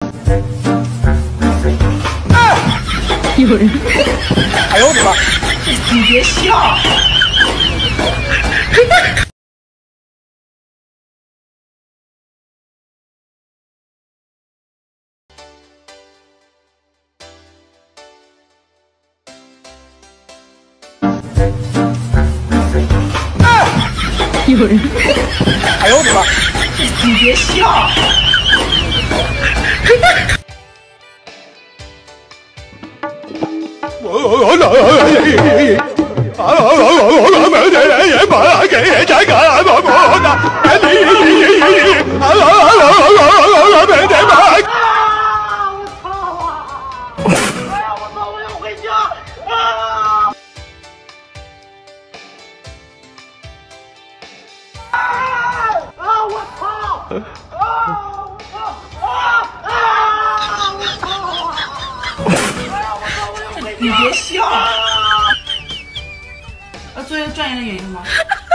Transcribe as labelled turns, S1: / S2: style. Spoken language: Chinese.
S1: 有人。
S2: 哎呦我的妈！
S3: 你别笑。
S1: 有人。
S2: 哎呦我的妈！
S3: 你别笑。你别笑。作为专业的演员吗？